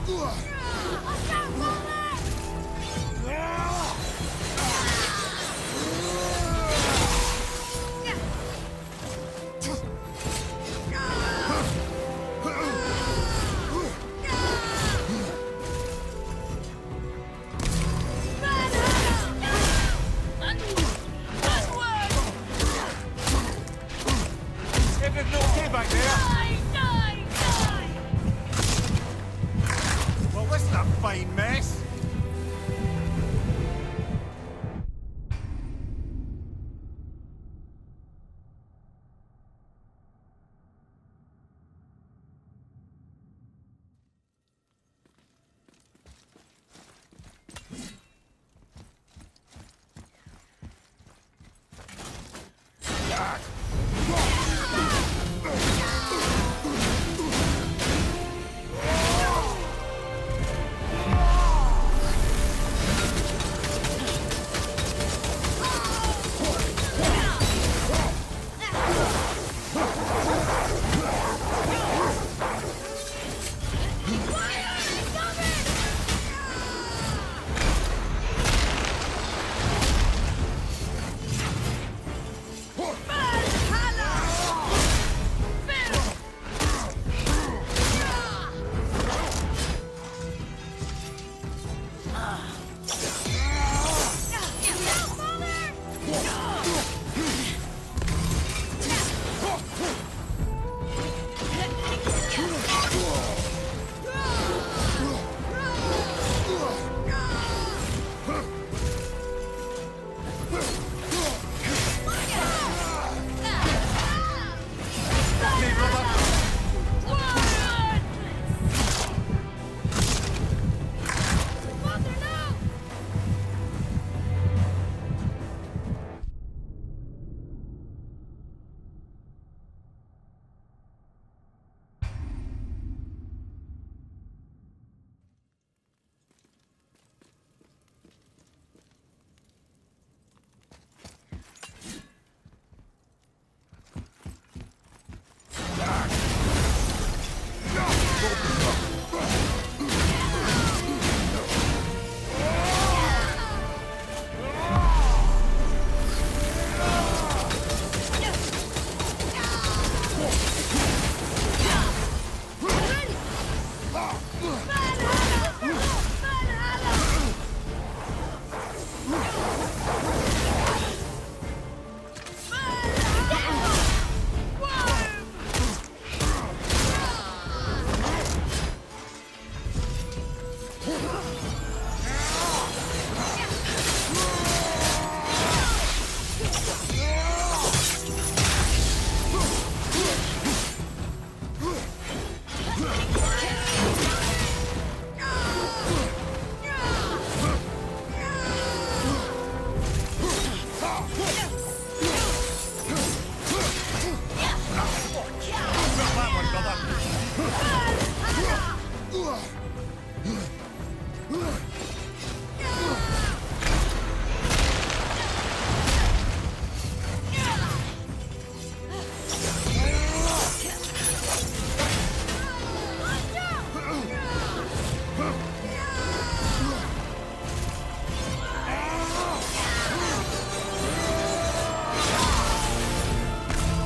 Everything okay back there? Well, this is a fine mess.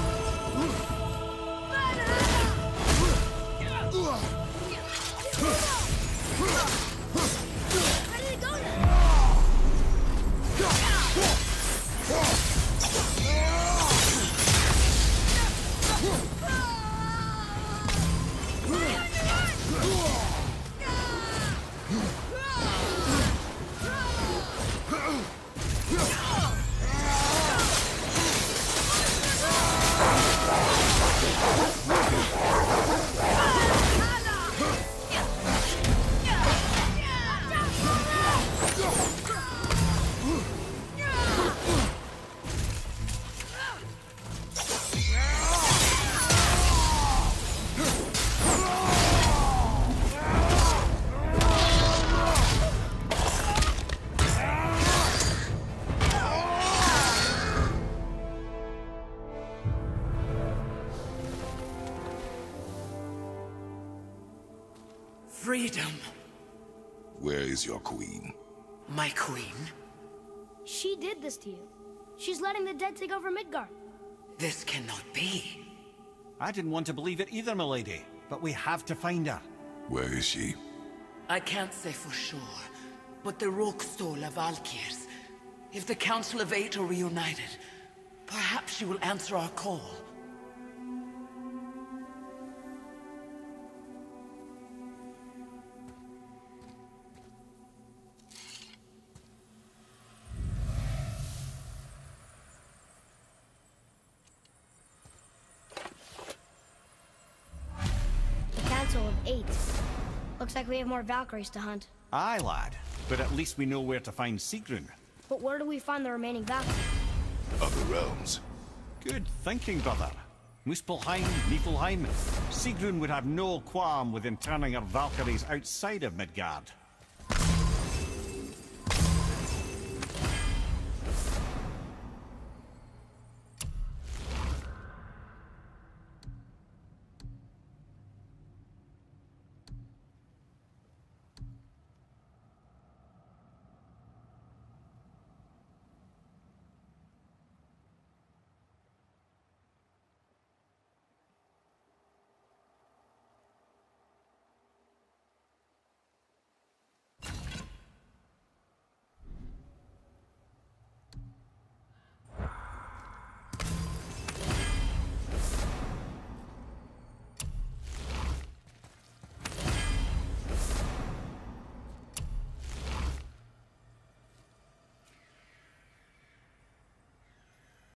Huh. Freedom. Where is your queen? My queen? She did this to you. She's letting the dead take over Midgard. This cannot be. I didn't want to believe it either, milady. But we have to find her. Where is she? I can't say for sure, but the Rokstol of Valkyrs. If the Council of Eight are reunited, perhaps she will answer our call. Council of Eight. Looks like we have more Valkyries to hunt. Aye, lad. But at least we know where to find Sigrun. But where do we find the remaining Valkyries? Other realms. Good thinking, brother. Muspelheim, Niflheim. Sigrun would have no qualm with interning her Valkyries outside of Midgard.